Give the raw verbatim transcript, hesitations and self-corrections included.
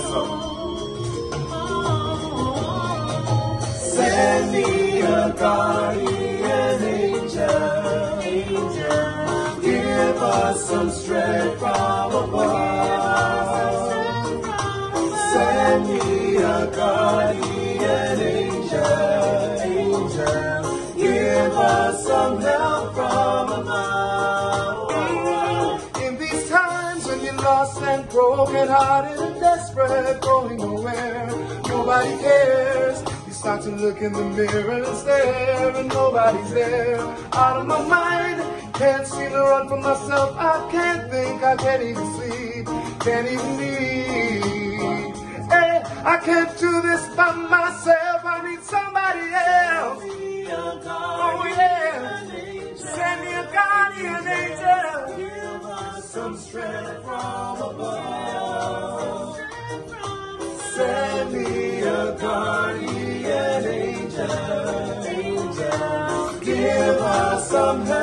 that song. Send me a guardian angel, angel. Give us some strength from above. Send me a guardian angel, angel. Give us some help from above. In these times when you're lost and broken hearted and desperate, going nowhere, nobody cares. You start to look in the mirror and stare, and nobody's there. Out of my mind, can't seem to run from myself. I can't think, I can't even sleep, can't even eat. Hey, I can't do this by myself. I need somebody else. Oh yeah, send me a guardian angel. Give us some strength from above. Send me a guardian angel, angel. Give us some help.